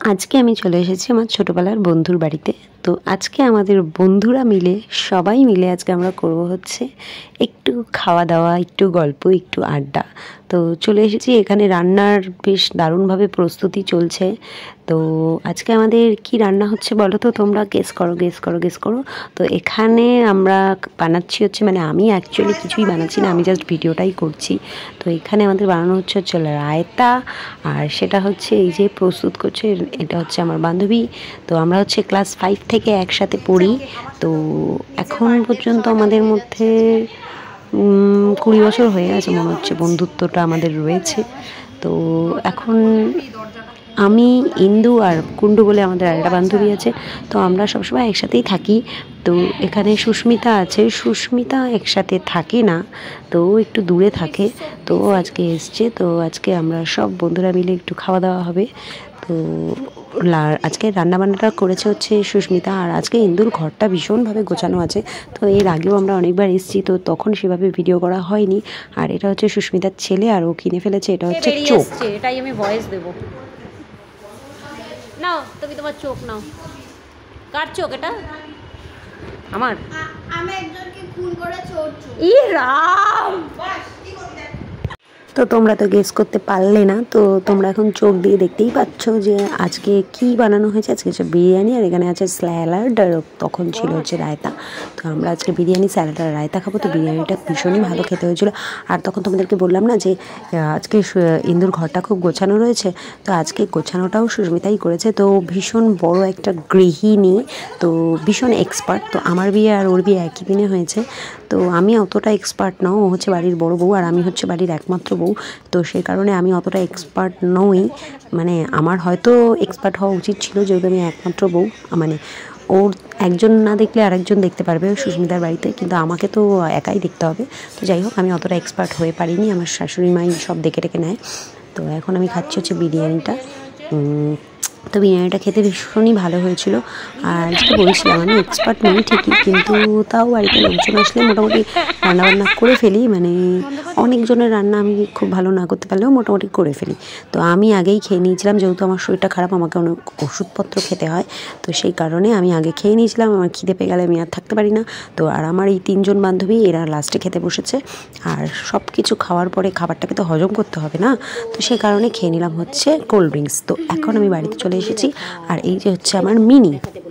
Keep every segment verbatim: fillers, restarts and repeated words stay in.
আজকে আমি চলে এসেছি আমার ছোটোবেলার বন্ধুর বাড়িতে। তো আজকে আমাদের বন্ধুরা মিলে সবাই মিলে আজকে আমরা করব হচ্ছে একটু খাওয়া দাওয়া, একটু গল্প, একটু আড্ডা। তো চলে এসেছি এখানে, রান্নার বেশ দারুণভাবে প্রস্তুতি চলছে। তো আজকে আমাদের কি রান্না হচ্ছে বলো তো তোমরা? গেস করো গেস করো গেস করো তো এখানে আমরা বানাচ্ছি হচ্ছে, মানে আমি অ্যাকচুয়ালি কিছুই বানাচ্ছি না, আমি জাস্ট ভিডিওটাই করছি। তো এখানে আমাদের বানানো হচ্ছে হচ্ছে রায়তা, আর সেটা হচ্ছে এই যে প্রস্তুত করছে, এটা হচ্ছে আমার বান্ধবী। তো আমরা হচ্ছে ক্লাস ফাইভ থেকে একসাথে পড়ি। তো এখন পর্যন্ত আমাদের মধ্যে কুড়ি বছর হয়ে গেছে মনে হচ্ছে, বন্ধুত্বটা আমাদের রয়েছে। তো এখন আমি, ইন্দু আর কুন্ডু বলে আমাদের আরেকটা বান্ধবী আছে, তো আমরা সবসময় একসাথেই থাকি। তো এখানে সুস্মিতা আছে, সুস্মিতা একসাথে থাকে না, তো একটু দূরে থাকে। তো আজকে এসছে, তো আজকে আমরা সব বন্ধুরা মিলে একটু খাওয়া দাওয়া হবে। তো আজকে রান্নাবান্নাটা করেছে হচ্ছে সুস্মিতা, আর আজকে ইন্দুর ঘরটা ভীষণভাবে গোছানো আছে। তো এর আগেও আমরা অনেকবার এসেছি, তো তখন সেভাবে ভিডিও করা হয়নি। আর এটা হচ্ছে সুস্মিতার ছেলে, আর ও কিনে ফেলেছে, এটা হচ্ছে চোখ। এটাই আমি ভয়েস দেবো। নাও তুমি তোমার চোখ নাও। কার চোখ এটা? আমার। আমি একজনকে খুন করে চোর চোখ। ই রাম! তো তোমরা তো গেস করতে পারলে না, তো তোমরা এখন চোখ দিয়ে দেখতেই পাচ্ছ যে আজকে কি বানানো হয়েছে। আজকে হচ্ছে বিরিয়ানি, আর এখানে আছে স্যালাড, আর তখন ছিল হচ্ছে রায়তা। তো আমরা আজকে বিরিয়ানি, স্যালাড আর রায়তা খাবো। তো বিরিয়ানিটা ভীষণই ভালো খেতে হয়েছিল। আর তখন তোমাদেরকে বললাম না যে আজকে ইন্দুর ঘরটা খুব গোছানো রয়েছে, তো আজকে গোছানোটাও সুস্মিতাই করেছে। তো ভীষণ বড় একটা গৃহিণী, তো ভীষণ এক্সপার্ট। তো আমার বিয়ে আর ওর বিয়ে একই দিনে হয়েছে। তো আমি অতটা এক্সপার্ট নও, ও হচ্ছে বাড়ির বড় বউ আর আমি হচ্ছে বাড়ির একমাত্র বউ। তো সেই কারণে আমি অতটা এক্সপার্ট নই, মানে আমার হয়তো এক্সপার্ট হওয়া উচিত ছিল, যেহেতু আমি একমাত্র বউ। মানে ওর একজন না দেখলে আরেকজন দেখতে পারবে সুস্মিতার বাড়িতে, কিন্তু আমাকে তো একাই দেখতে হবে। তো যাই হোক, আমি অতটা এক্সপার্ট হয়ে পারিনি, আমার শাশুড়ি মাই সব দেখে টেকে নেয়। তো এখন আমি খাচ্ছি হচ্ছে বিরিয়ানিটা। তো বিরিয়ানিটা খেতে ভীষণই ভালো হয়েছিল। আর যেটা বলছিলাম, আমি এক্সপার্ট নই ঠিকই, কিন্তু তাও বাড়িতে লোকজন আসলে মোটামুটি রান্নাবান্না করে ফেলি। মানে অনেকজনের রান্না আমি খুব ভালো না করতে পারলেও মোটামুটি করে ফেলি। তো আমি আগেই খেয়ে নিয়েছিলাম, যেহেতু আমার শরীরটা খারাপ, আমাকে অনেক ওষুধপত্র খেতে হয়। তো সেই কারণে আমি আগে খেয়ে নিয়েছিলাম, আমার খিদে পেয়ে গেলে আমি আর থাকতে পারি না। তো আর আমার এই তিনজন বান্ধবী, এরা লাস্টে খেতে বসেছে। আর সব কিছু খাওয়ার পরে খাবারটাকে তো হজম করতে হবে না, তো সেই কারণে খেয়ে নিলাম হচ্ছে কোল্ড ড্রিঙ্কস। তো এখন আমি বাড়িতে চলে এসেছি, আর এই যে হচ্ছে আমার মিনি।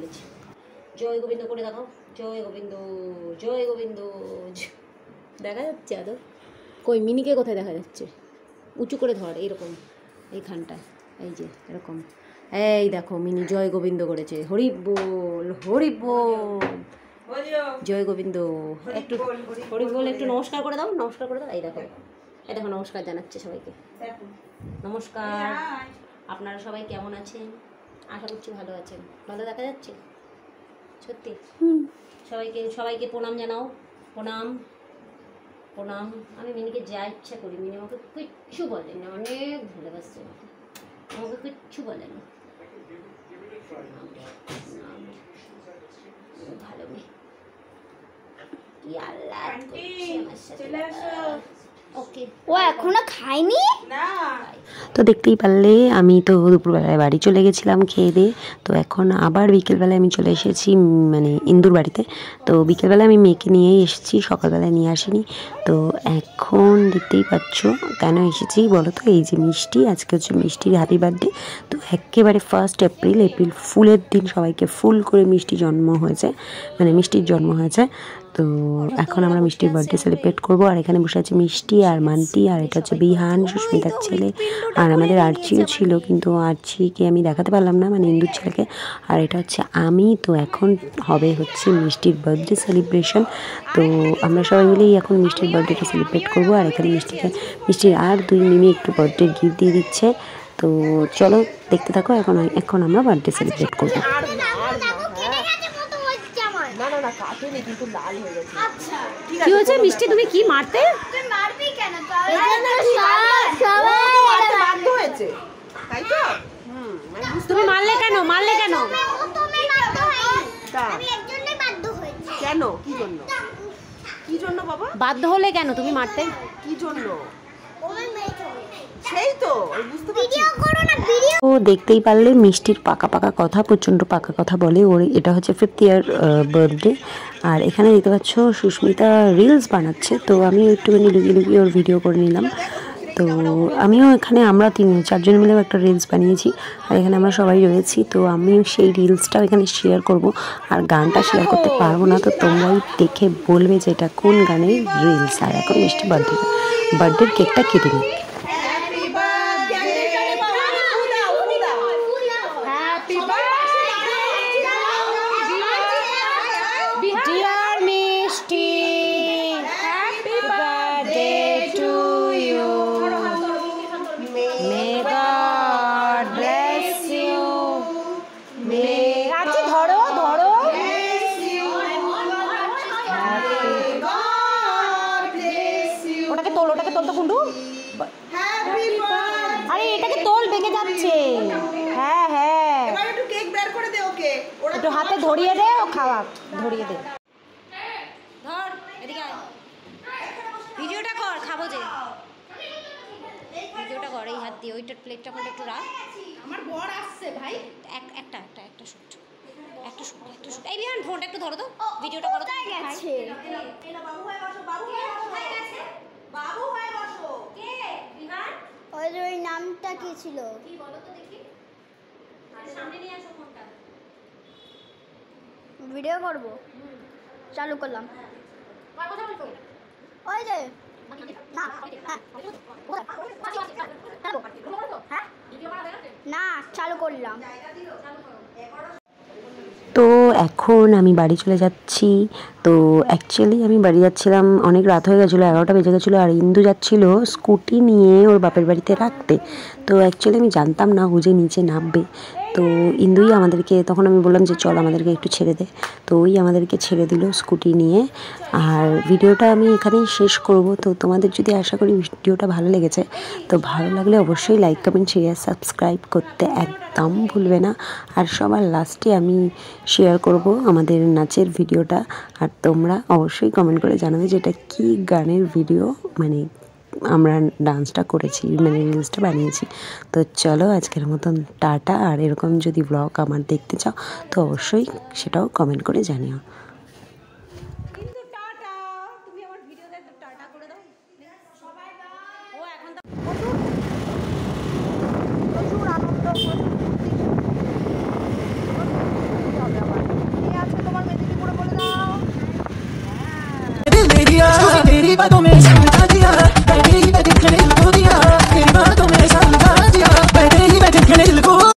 জয় গোবিন্দ করে দেখো, জয় গোবিন্দ, জয় গোবিন্দ। দেখা যাচ্ছে আদৌ? কই মিনিকে কোথায় দেখা যাচ্ছে? উঁচু করে ধর, এইরকম এইখানটায়, এই যে এরকম। এই দেখো মিনি জয় গোবিন্দ করেছে। হরি বল, হরি বল, জয় গোবিন্দ। একটু হরি বল, একটু নমস্কার করে দাও, নমস্কার করে দাও। এই দেখো, এই দেখো নমস্কার জানাচ্ছে সবাইকে। নমস্কার। আপনারা সবাই কেমন আছেন? আশা করছি ভালো আছেন। ভালো দেখা যাচ্ছে সত্যি? সবাইকে সবাইকে প্রণাম জানাও। প্রণাম প্রণাম। আমি মিনিকে যা ইচ্ছা করি, মিনি আমাকে কিচ্ছু বলে না, অনেক ভালোবাসছে আমাকে, আমাকে কিচ্ছু বলে না। ভালো মেয়ে, কি আল্লাহ করছে আমার সাথে। ওকে, ও এখনো খায়নি না। তো দেখতেই পারলে আমি তো দুপুরবেলায় বাড়ি চলে গেছিলাম খেয়ে দিয়ে। তো এখন আবার বিকেলবেলায় আমি চলে এসেছি মানে ইন্দুর বাড়িতে। তো বিকেলবেলায় আমি মেয়েকে নিয়েই এসেছি, সকালবেলায় নিয়ে আসিনি। তো এখন দেখতেই পাচ্ছ কেন এসেছি বলো তো, এই যে মিষ্টি, আজকে হচ্ছে মিষ্টির হ্যাপি বার্থডে। তো একেবারে ফার্স্ট এপ্রিল, এপ্রিল ফুলের দিন সবাইকে ফুল করে মিষ্টি জন্ম হয়েছে, মানে মিষ্টির জন্ম হয়েছে। তো এখন আমরা মিষ্টির বার্থডে সেলিব্রেট করবো। আর এখানে বসে আছে মিষ্টি আর মান্টি, আর এটা হচ্ছে বিহান, সুস্মিতার ছেলে। আর আমাদের আর্চিও ছিল, কিন্তু আর্চিকে আমি দেখাতে পারলাম না, মানে ইন্দুর ছেলেকে। আর এটা হচ্ছে আমি। তো এখন হবে হচ্ছে মিষ্টির বার্থডে সেলিব্রেশন। তো আমরা সবাই মিলেই এখন মিষ্টির বার্থডেটা সেলিব্রেট করবো। আর এখানে মিষ্টিকে, মিষ্টির আর দুই মিমি একটু বার্থডে গিফট দিয়ে দিচ্ছে। তো চলো দেখতে থাকো, এখন এখন আমরা বার্থডে সেলিব্রেট করবো। কি হয়েছে মিষ্টি, তুমি কি মারতে? মারবি কেন? তুমি মারলে কেন? মারলে কেন? কেন? কি জন্য? কি জন্য বাবা? বাধ্য হলে কেন তুমি মারতে? কি জন্য? সেই তো আমি বুঝতে পারছি। তো দেখতেই পারলে মিষ্টির পাকা পাকা কথা, প্রচণ্ড পাকা কথা বলে। ওর এটা হচ্ছে ফিফথ ইয়ার বার্থডে। আর এখানে দেখতে পাচ্ছ সুস্মিতা রিলস বানাচ্ছে, তো আমি একটুখানি লুকিয়ে লুকিয়ে ওর ভিডিও করে নিলাম। তো আমিও এখানে আমরা তিন চারজন মিলেও একটা রিলস বানিয়েছি, আর এখানে আমরা সবাই রয়েছি। তো আমিও সেই রিলসটাও এখানে শেয়ার করব, আর গানটা শেয়ার করতে পারবো না, তো তোমরাই দেখে বলবে যে এটা কোন গানের রিলস। আর এখন মিষ্টি বার্থডে বার্থডের কেকটা কেটে নিই। Dear Mishti, happy birthday to you. May God bless you. May আচ্ছা ধরো ধরো। ওটাকে তোল, ওটাকে তোল তো কুন্ডু। আরে এটাকে তোল, ভেঙে যাচ্ছে। হ্যাঁ হ্যাঁ, এবার একটু কেক বের করে দে ওকে, ওরা একটু হাতে ধরিয়ে দে, ও খাওয়া ধরিয়ে দে। ধর এদিকে আয়, ভিডিওটা কর, খাবো যে ভিডিওটা কর। এই হাত দিয়ে ওইটার প্লেটটা করে একটু রাখ। আমার বর আসছে ভাই। এক একটা একটা একটা শুট, একটা শুট, একটা শুট। এই বিহান ফোনটা একটু ধরো তো, ভিডিওটা করো তো। গেছে বাবু হয়ে বসো, বাবু হয়ে বসো, বাবু হয়ে বসো। কে বিহান? ওই যে ওই নামটা কি ছিল? কি বলো তো দেখি। আর সামনে নিয়ে আসো ফোনটা। ভিডিও করব, চালু করলাম। কার কথা বলছো? ওই যে না হ্যাঁ না চালু করলাম। তো এখন আমি বাড়ি চলে যাচ্ছি। তো অ্যাকচুয়ালি আমি বাড়ি যাচ্ছিলাম, অনেক রাত হয়ে গেছিলো, এগারোটা বেজে গেছিলো। আর ইন্দু যাচ্ছিলো স্কুটি নিয়ে ওর বাপের বাড়িতে রাখতে। তো অ্যাকচুয়ালি আমি জানতাম না ও যে নিচে নামবে। তো ইন্দুই আমাদেরকে, তখন আমি বললাম যে চল আমাদেরকে একটু ছেড়ে দে। তো ওই আমাদেরকে ছেড়ে দিল স্কুটি নিয়ে। আর ভিডিওটা আমি এখানেই শেষ করব। তো তোমাদের যদি আশা করি ভিডিওটা ভালো লেগেছে, তো ভালো লাগলে অবশ্যই লাইক কমেন্ট শেয়ার সাবস্ক্রাইব করতে একদম ভুলবে না। আর সবার লাস্টে আমি শেয়ার করব আমাদের নাচের ভিডিওটা। আর তোমরা অবশ্যই কমেন্ট করে জানাবে যে এটা কী গানের ভিডিও, মানে আমরা ডান্সটা করেছি, মানে রিলসটা বানিয়েছি। তো চলো আজকের মতন টাটা। আর এরকম যদি ব্লগ আমার দেখতে চাও তো অবশ্যই সেটাও কমেন্ট করে জানিও। কিন্তু টাটা, তুমি আমার ভিডিওতে একটু টাটা করে দাও সবাই। ও এখন তো প্রচুর আনন্দ, প্রচুর ফুর্তি হবে আবার। ঠিক আছে, তোমার মেয়েকে পুরো বলে দাও। तेरी बातों में